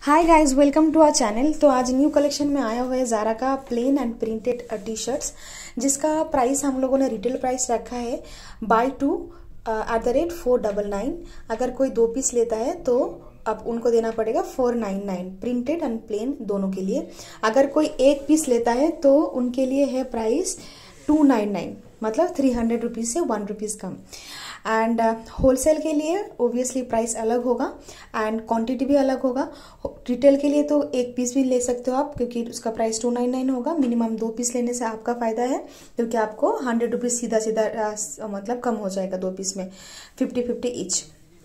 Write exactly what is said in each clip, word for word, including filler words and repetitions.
Hi guys, welcome to our channel. तो आज new collection में आया हुआ है ज़ारा का plain and printed T shirts, जिसका प्राइस हम लोगों ने रिटेल प्राइस रखा है buy two at the rate four double nine. अगर कोई दो पीस लेता है तो अब उनको देना पड़ेगा four nine nine, printed and plain दोनों के लिए। अगर कोई एक पीस लेता है तो उनके लिए है प्राइस टू नाइन नाइन, मतलब थ्री हंड्रेड रुपीज़ से वन रुपीज़ कम। एंड होलसेल के लिए ओबियसली प्राइस अलग होगा एंड क्वांटिटी भी अलग होगा। रिटेल के लिए तो एक पीस भी ले सकते हो आप, क्योंकि उसका प्राइस टू नाइन नाइन होगा। मिनिमम दो पीस लेने से आपका फायदा है, क्योंकि आपको हंड्रेड रुपीज़ सीधा सीधा मतलब कम हो जाएगा दो पीस में, fifty fifty each.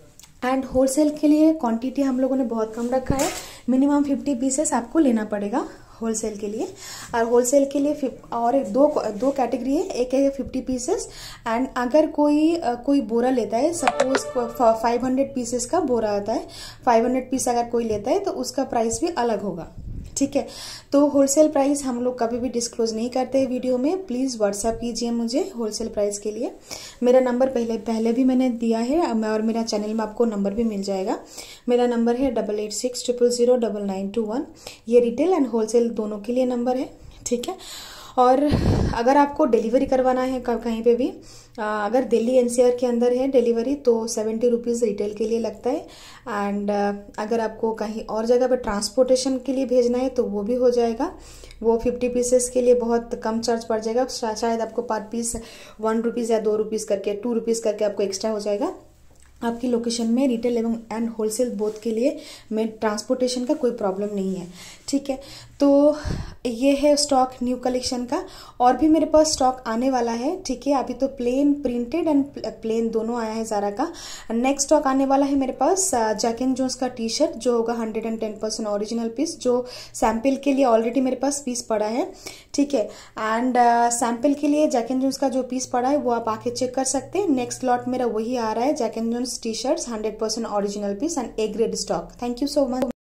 And wholesale के लिए क्वांटिटी हम लोगों ने बहुत कम रखा है, मिनिमम फिफ्टी पीसेस आपको लेना पड़ेगा होलसेल के लिए। और होलसेल के लिए और एक दो दो कैटेगरी है, एक है फिफ्टी पीसेस एंड अगर कोई कोई बोरा लेता है, सपोज फाइव हंड्रेड पीसेस का बोरा आता है, फाइव हंड्रेड पीस अगर कोई लेता है तो उसका प्राइस भी अलग होगा, ठीक है। तो होलसेल प्राइस हम लोग कभी भी डिस्क्लोज नहीं करते वीडियो में, प्लीज़ व्हाट्सएप कीजिए मुझे होलसेल प्राइस के लिए। मेरा नंबर पहले पहले भी मैंने दिया है और मेरा चैनल में आपको नंबर भी मिल जाएगा। मेरा नंबर है double eight six triple zero double nine two one. ये रिटेल एंड होलसेल दोनों के लिए नंबर है, ठीक है। और अगर आपको डिलीवरी करवाना है कहीं पे भी, अगर दिल्ली एनसीआर के अंदर है डिलीवरी, तो सेवेंटी रुपीज़ रिटेल के लिए लगता है। एंड अगर आपको कहीं और जगह पे ट्रांसपोर्टेशन के लिए भेजना है तो वो भी हो जाएगा। वो फिफ्टी पीसेस के लिए बहुत कम चार्ज पड़ जाएगा, शायद आपको पर पीस वन रुपीज़ या दो रुपीज़ करके टू रुपीज़ करके आपको एक्स्ट्रा हो जाएगा। आपकी लोकेशन में रिटेल एवं एंड होलसेल बोथ के लिए में ट्रांसपोर्टेशन का कोई प्रॉब्लम नहीं है, ठीक है। तो ये है स्टॉक न्यू कलेक्शन का, और भी मेरे पास स्टॉक आने वाला है, ठीक है। अभी तो प्लेन प्रिंटेड एंड प्लेन दोनों आया है ज़ारा का। नेक्स्ट स्टॉक आने वाला है मेरे पास जैक एंड जोन्स का टी शर्ट, जो होगा hundred and ten percent original piece, जो सैम्पल के लिए ऑलरेडी मेरे पास पीस पड़ा है, ठीक है। एंड सैम्पल के लिए जैक एंड जोन्स का जो पीस पड़ा है वो आप आके चेक कर सकते हैं। नेक्स्ट लॉट मेरा वही आ रहा है, Jack and Jones T shirts hundred percent original piece and A grade stock. Thank you so much.